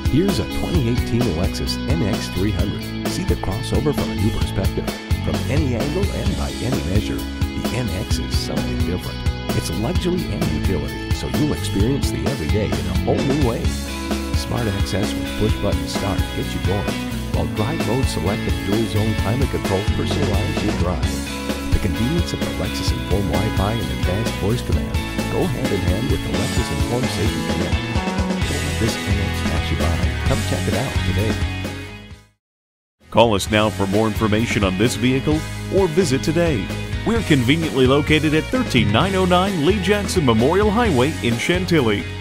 Here's a 2018 Lexus NX 300. See the crossover from a new perspective. From any angle and by any measure, the NX is something different. It's luxury and utility, so you'll experience the everyday in a whole new way. Smart access with push-button start gets you going, while drive mode selective dual-zone climate control personalizes your drive. The convenience of the Lexus Inform Wi-Fi and advanced voice command go hand in hand with the Lexus Inform Safety Connect. Don't let this NX pass you by. Come check it out today. Call us now for more information on this vehicle or visit today. We're conveniently located at 13909 Lee Jackson Memorial Highway in Chantilly.